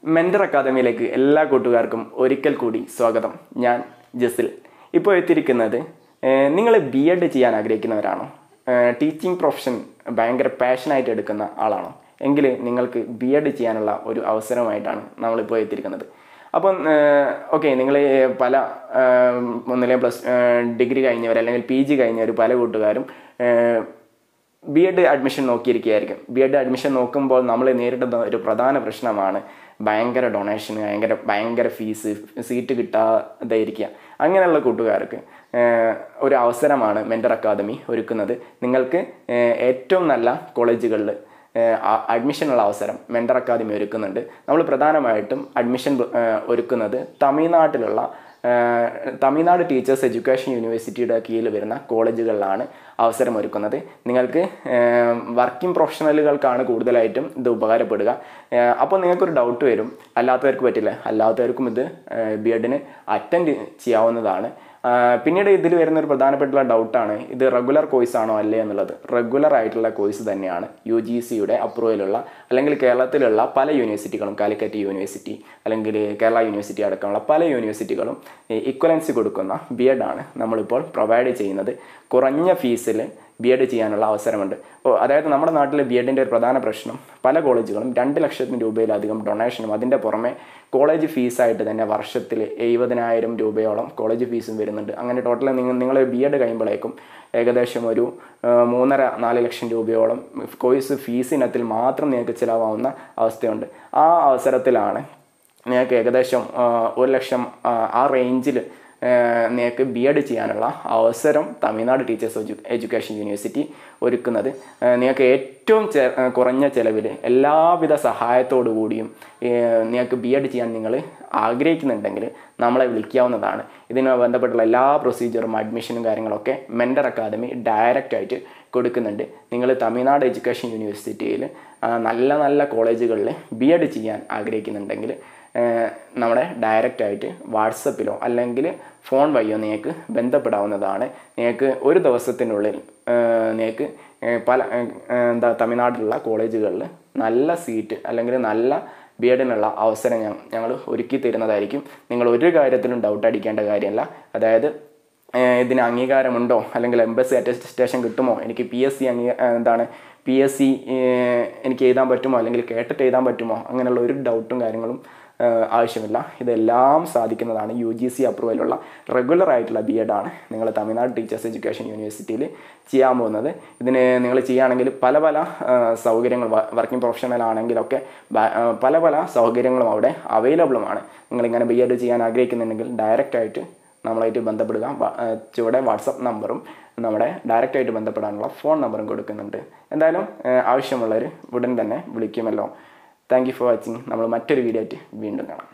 Mentor അക്കാദമിയിലേക്ക് എല്ലാ കൂട്ടുകാർക്കും ഒരിക്കൽ കൂടി സ്വാഗതം. ഞാൻ ജസിൽ. ഇപ്പോൾ എത്തിയിരിക്കുന്നത് നിങ്ങൾ BEd ചെയ്യാൻ ആഗ്രഹിക്കുന്നവരാണോ? ടീച്ചിങ് പ്രൊഫഷൻ ഭയങ്കര പാഷനായിട്ട് എടുക്കുന്ന ആളാണോ? എങ്കിൽ നിങ്ങൾക്ക് BEd ചെയ്യാനുള്ള ഒരു അവസരമായിട്ടാണ് നമ്മളിപ്പോൾ എത്തിയിരിക്കുന്നത്. അപ്പം ഓക്കെ, നിങ്ങൾ പല ഒന്നിലെ ഡിഗ്രി കഴിഞ്ഞവർ അല്ലെങ്കിൽ PG കഴിഞ്ഞവർ പല കൂട്ടുകാരും BEd അഡ്മിഷൻ നോക്കിയിരിക്കുകയായിരിക്കും. BEd അഡ്മിഷൻ നോക്കുമ്പോൾ നമ്മൾ നേരിടുന്ന ഒരു പ്രധാന പ്രശ്നമാണ് ഭയങ്കര ഡൊണേഷൻ, ഭയങ്കര ഫീസ്, സീറ്റ് കിട്ടാതെ ഇരിക്കുക. അങ്ങനെയുള്ള കൂട്ടുകാർക്ക് ഒരു അവസരമാണ് മെന്റർ അക്കാദമി ഒരുക്കുന്നത്. നിങ്ങൾക്ക് ഏറ്റവും നല്ല കോളേജുകളിൽ അഡ്മിഷനുള്ള അവസരം മെന്റർ അക്കാദമി ഒരുക്കുന്നുണ്ട്. നമ്മൾ പ്രധാനമായിട്ടും അഡ്മിഷൻ ഒരുക്കുന്നത് തമിഴ്നാട് ടീച്ചേഴ്സ് എഡ്യൂക്കേഷൻ യൂണിവേഴ്സിറ്റിയുടെ കീഴിൽ വരുന്ന കോളേജുകളിലാണ് അവസരം ഒരുക്കുന്നത്. നിങ്ങൾക്ക് വർക്കിംഗ് പ്രൊഫഷണലുകൾക്കാണ് കൂടുതലായിട്ടും ഇത് ഉപകാരപ്പെടുക. അപ്പോൾ നിങ്ങൾക്കൊരു ഡൗട്ട് വരും, അല്ലാത്തവർക്ക് പറ്റില്ല. അല്ലാത്തവർക്കും ഇത് BEdന് അറ്റൻഡ് ചെയ്യാവുന്നതാണ്. പിന്നീട് ഇതിൽ വരുന്നൊരു പ്രധാനപ്പെട്ടുള്ള ഡൗട്ടാണ്, ഇത് റെഗുലർ കോഴ്സ് ആണോ അല്ലേ എന്നുള്ളത്. റെഗുലർ ആയിട്ടുള്ള കോഴ്സ് തന്നെയാണ്. UGCയുടെ അപ്രൂവലുള്ള അല്ലെങ്കിൽ കേരളത്തിലുള്ള പല യൂണിവേഴ്സിറ്റികളും, കാലിക്കറ്റ് യൂണിവേഴ്സിറ്റി അല്ലെങ്കിൽ കേരള യൂണിവേഴ്സിറ്റി അടക്കമുള്ള പല യൂണിവേഴ്സിറ്റികളും ഇക്വലൻസി കൊടുക്കുന്ന BEd ആണ് നമ്മളിപ്പോൾ പ്രൊവൈഡ് ചെയ്യുന്നത്. കുറഞ്ഞ ഫീസിൽ BEd ചെയ്യാനുള്ള അവസരമുണ്ട്. അതായത് നമ്മുടെ നാട്ടിൽ BEdൻ്റെ ഒരു പ്രധാന പ്രശ്നം, പല കോളേജുകളും 2 ലക്ഷത്തിന് രൂപയിലധികം ഡൊണേഷനും അതിൻ്റെ പുറമെ കോളേജ് ഫീസായിട്ട് തന്നെ വർഷത്തിൽ 70,000 രൂപയോളം കോളേജ് ഫീസും വരുന്നുണ്ട്. അങ്ങനെ ടോട്ടൽ നിങ്ങൾ BEd കഴിയുമ്പോഴേക്കും ഏകദേശം ഒരു 3.5-4 ലക്ഷം രൂപയോളം കോഴ്സ് ഫീസിനത്തിൽ മാത്രം നിങ്ങൾക്ക് ചിലവാകുന്ന അവസ്ഥയുണ്ട്. ആ അവസരത്തിലാണ് നിങ്ങൾക്ക് ഏകദേശം 1 ലക്ഷം ആ റേഞ്ചിൽ നിങ്ങൾക്ക് BEd ചെയ്യാനുള്ള അവസരം തമിഴ്നാട് ടീച്ചേഴ്സ് എഡ്യൂക്കേഷൻ യൂണിവേഴ്സിറ്റി ഒരുക്കുന്നത്. നിങ്ങൾക്ക് ഏറ്റവും കുറഞ്ഞ ചിലവിൽ എല്ലാവിധ സഹായത്തോടു കൂടിയും നിങ്ങൾക്ക് BEd ചെയ്യാൻ നിങ്ങൾ ആഗ്രഹിക്കുന്നുണ്ടെങ്കിൽ നമ്മളെ വിളിക്കാവുന്നതാണ്. ഇതിന് ബന്ധപ്പെട്ടുള്ള എല്ലാ പ്രൊസീജിയറും അഡ്മിഷനും കാര്യങ്ങളൊക്കെ മെന്റർ അക്കാദമി ഡയറക്റ്റായിട്ട് കൊടുക്കുന്നുണ്ട്. നിങ്ങൾ തമിഴ്നാട് എഡ്യൂക്കേഷൻ യൂണിവേഴ്സിറ്റിയിൽ നല്ല നല്ല കോളേജുകളിൽ BEd ചെയ്യാൻ ആഗ്രഹിക്കുന്നുണ്ടെങ്കിൽ നമ്മുടെ ഡയറക്റ്റായിട്ട് വാട്സപ്പിലോ അല്ലെങ്കിൽ ഫോൺ വഴിയോ നിങ്ങൾക്ക് ബന്ധപ്പെടാവുന്നതാണ്. നിങ്ങൾക്ക് ഒരു ദിവസത്തിനുള്ളിൽ നിങ്ങൾക്ക് തമിഴ്നാട്ടിലുള്ള കോളേജുകളിൽ നല്ല സീറ്റ് അല്ലെങ്കിൽ നല്ല BEdനുള്ള അവസരം ഞങ്ങൾ ഒരുക്കി തരുന്നതായിരിക്കും. നിങ്ങൾ ഒരു കാര്യത്തിലും ഡൗട്ട് അടിക്കേണ്ട കാര്യമല്ല. അതായത് ഇതിന് അംഗീകാരമുണ്ടോ അല്ലെങ്കിൽ എംബസി അറ്റസ്റ്റേഷൻ കിട്ടുമോ, എനിക്ക് PSC എനിക്ക് എഴുതാൻ പറ്റുമോ അല്ലെങ്കിൽ കേട്ടിട്ട് എഴുതാൻ പറ്റുമോ, അങ്ങനെയുള്ള ഒരു ഡൗട്ടും കാര്യങ്ങളും ആവശ്യമില്ല. ഇതെല്ലാം സാധിക്കുന്നതാണ്. UGC അപ്രൂവലുള്ള റെഗുലർ ആയിട്ടുള്ള BEd ആണ് നിങ്ങൾ തമിഴ്നാട് ടീച്ചേഴ്സ് എഡ്യൂക്കേഷൻ യൂണിവേഴ്സിറ്റിയിൽ ചെയ്യാൻ പോകുന്നത്. ഇതിന് നിങ്ങൾ ചെയ്യുകയാണെങ്കിൽ പല സൗകര്യങ്ങൾ, വർക്കിംഗ് പ്രൊഫഷണൽ ആണെങ്കിലൊക്കെ പല സൗകര്യങ്ങളും അവിടെ അവൈലബിളുമാണ്. നിങ്ങളിങ്ങനെ BEd ചെയ്യാൻ ആഗ്രഹിക്കുന്നുണ്ടെങ്കിൽ ഡയറക്റ്റായിട്ട് നമ്മളായിട്ട് ബന്ധപ്പെടുക. ചുവടെ വാട്സപ്പ് നമ്പറും നമ്മുടെ ഡയറക്റ്റായിട്ട് ബന്ധപ്പെടാനുള്ള ഫോൺ നമ്പറും കൊടുക്കുന്നുണ്ട്. എന്തായാലും ആവശ്യമുള്ളവർ ഉടൻ തന്നെ വിളിക്കുമല്ലോ. Thank you for watching. നമ്മൾ മറ്റൊരു വീഡിയോ ആയിട്ട് വീണ്ടും കാണാം.